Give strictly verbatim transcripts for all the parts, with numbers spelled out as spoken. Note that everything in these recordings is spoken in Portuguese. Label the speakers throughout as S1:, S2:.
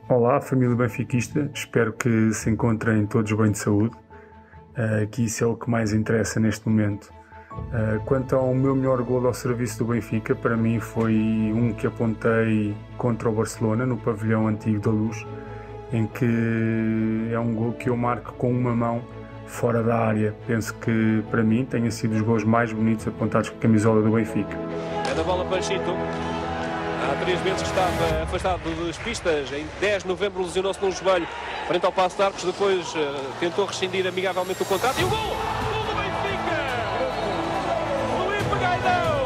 S1: Olá, família benfiquista, espero que se encontrem todos bem de saúde, uh, que isso é o que mais interessa neste momento. Uh, quanto ao meu melhor golo ao serviço do Benfica, para mim foi um que apontei contra o Barcelona, no pavilhão antigo da Luz, em que é um golo que eu marco com uma mão fora da área. Penso que, para mim, tenha sido os golos mais bonitos apontados com a camisola do Benfica.
S2: É da bola para Chito. Há três meses que estava afastado das pistas. Em dez de novembro lesionou-se num joelho frente ao Paço de Arcos. Depois uh, tentou rescindir amigavelmente o contrato. E o gol! Gol do Benfica! Filipe Gaidão!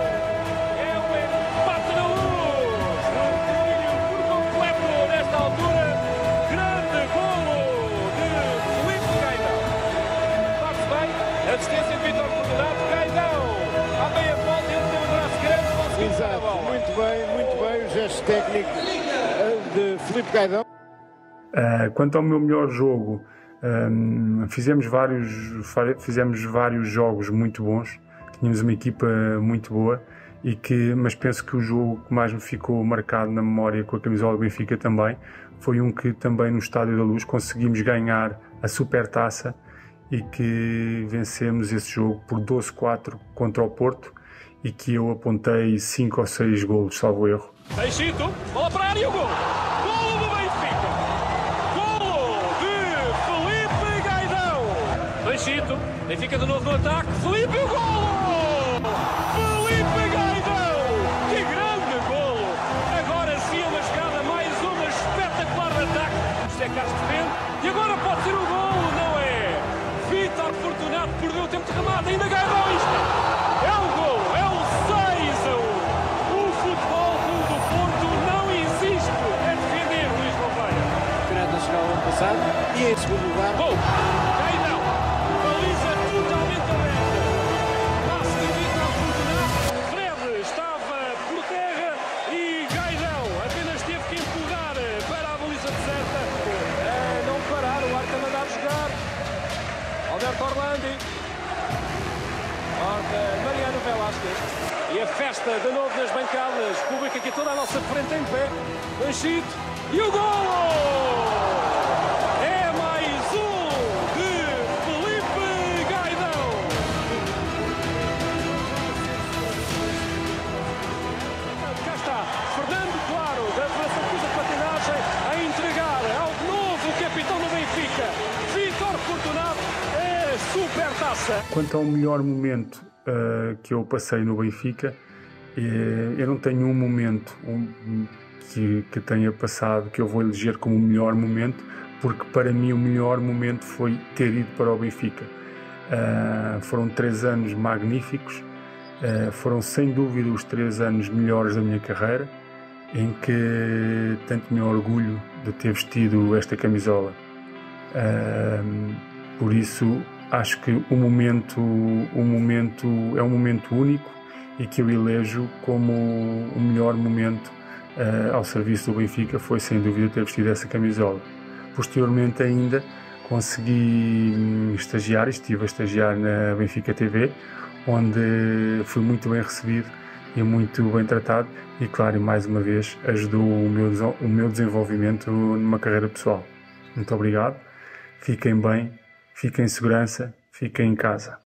S2: É o empate na Luz! Por completo nesta altura. Grande golo de Filipe Gaidão. Faz-se bem. Assistência de Vítor Fortunato. Gaidão! À meia volta ele tem um braço grande. Conseguiu a bola.
S3: Muito bem, muito bem, o gesto técnico de Filipe Gaidão.
S1: Uh, quanto ao meu melhor jogo, um, fizemos, vários, fizemos vários jogos muito bons, tínhamos uma equipa muito boa, e que, mas penso que o jogo que mais me ficou marcado na memória com a camisola do Benfica também, foi um que também no Estádio da Luz conseguimos ganhar a Supertaça e que vencemos esse jogo por doze a quatro contra o Porto, e que eu apontei cinco ou seis golos, salvo erro.
S2: Chito, bola para a área e o gol! Golo do Benfica! Golo de Filipe Gaidão! Chito, Benfica de novo no ataque, Filipe e o golo! Filipe Gaidão! Que grande golo! Agora sim uma jogada, mais uma espetacular de ataque. José Carlos defende e agora pode ser o golo, não é? Vítor Fortunato perdeu o tempo de remate, ainda Gaidão isto! É o golo! É o seis a um! O Futebol Clube do Porto não existe a defender, Luís Gouveia.
S3: Campeonato Nacional ano passado e em segundo lugar.
S2: Gol! Gaidão! Baliza totalmente aberta. Passe de Vítor Fortunato. Fred estava por terra e Gaidão apenas teve que empurrar para a baliza de certa. É, não parar, o Arca mandar jogar. Alberto Orlandi. Orca Mariano Velasquez. E a festa de novo nas bancadas. Público aqui toda a nossa frente em pé. Chito. E o golo! É mais um de Filipe Gaidão. Cá está. Fernando Claro, da Federação Portuguesa de Patinagem, a entregar ao novo capitão do Benfica, Vítor Fortunato, a Supertaça.
S1: Quanto ao melhor momento uh, que eu passei no Benfica, eh, eu não tenho um momento um, que, que tenha passado que eu vou eleger como o melhor momento, porque para mim o melhor momento foi ter ido para o Benfica. Uh, foram três anos magníficos, uh, foram sem dúvida os três anos melhores da minha carreira, em que tanto me orgulho de ter vestido esta camisola. Uh, por isso acho que o momento, o momento é um momento único e que eu elejo como o melhor momento uh, ao serviço do Benfica foi sem dúvida ter vestido essa camisola. Posteriormente ainda consegui hum, estagiar, estive a estagiar na Benfica T V, onde fui muito bem recebido e muito bem tratado e claro, mais uma vez ajudou o meu, o meu desenvolvimento numa carreira pessoal. Muito obrigado, fiquem bem, fiquem em segurança, fiquem em casa.